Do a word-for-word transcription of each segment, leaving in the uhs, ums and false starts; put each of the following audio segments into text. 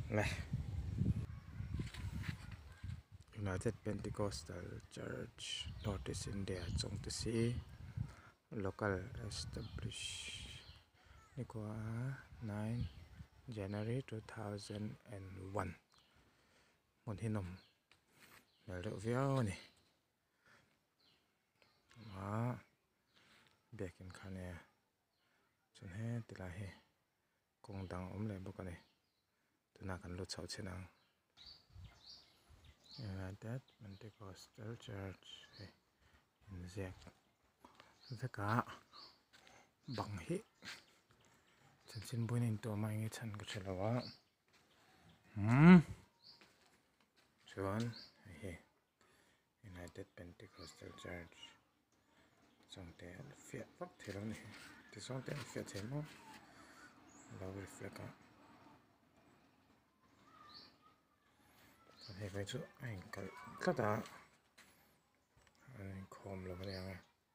Này, United Pentecostal Church Northeast India trong tự sĩ local established ni qua nine January two thousand one một hin nằm mel đậu véo này mà bẹt in khăn nè chun he tila he công đăng ôm lên bốc này tụi nào cần lột sầu trên năng United Pentecostal Church in Zek Zeka bằng hi chân xin bôi nên tổ mai nghe chân cái chuyện là quá hmm chuan he United Pentecostal Church trong thế phiệt vấp thế lắm này thì trong thế phiệt thế mà lâu reflect á thế vậy chứ anh cái cái đó anh khom là cái này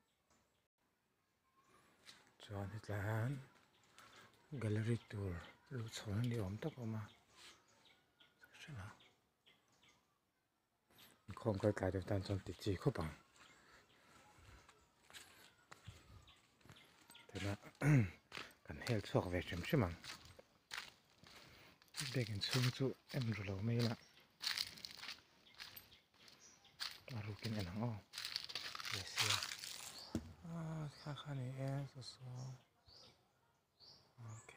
chuan hết là gallery tour lúc sau đi ôm tóc mà xem nào khom cái cái đầu tiên trong tịch chỉ có bằng thế là cần help sọc về xem xem mà để cái xung chú em rồi lâu mấy là à rồi cái này nó yes ya à khá khá này em so so ok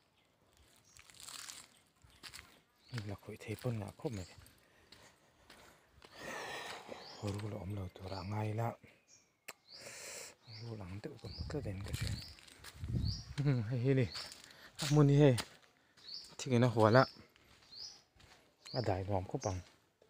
là khỏi thấy con ngã khóc mày hồi lúc là ông lâu tôi ra ngay là lúc lắng tự còn mất cái đèn cái chuyện hay hay đi hắc môn đi hay thì cái nó hòa lạ à đại vòm khóc bằng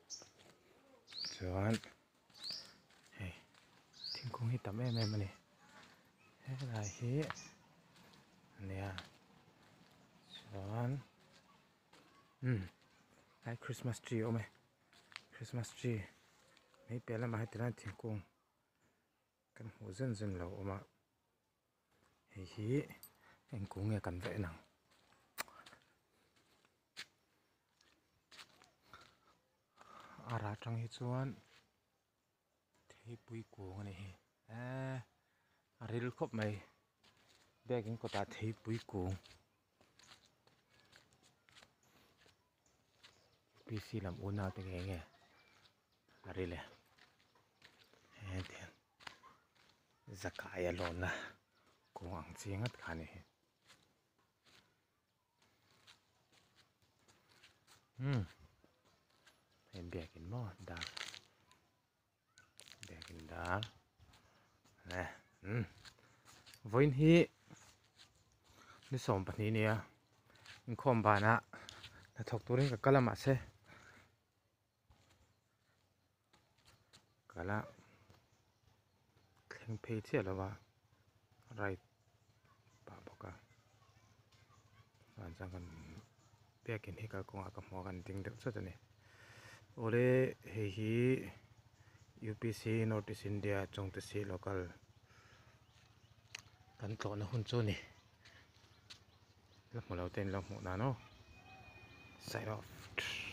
chuan hey thiên cung hít tắm em em này thế là hí nè chuan um cái Christmas tree ôm mày Christmas tree mấy bé làm bài từ nay thiên cung căn hộ dân dân lầu mà hí hí anh cũng nghe cần vẽ nào à ra trong hết chuan thấy bụi cuồng này à à ril khop mày bé cái có ta thấy bụi cuồng pê xê làm ôn nào thì nghe nghe à ril à thế thì zakaya lon na cuồng ăn chiang hết cả này hmm em bé cái mỏ đá bé cái đá nè um với hi đi xóm bát ní nè in khom bà nè là thọc tôi đấy cả cái là mà xe cái là khen phê thế là ba right bà bảo cả anh chẳng cần bé cái này cả con à mua cái tiếng được rất là nè ore hei hi U P C Northeast India trong tự sĩ local kan to na hun chu ni lak mo lo ten lak mo na no side off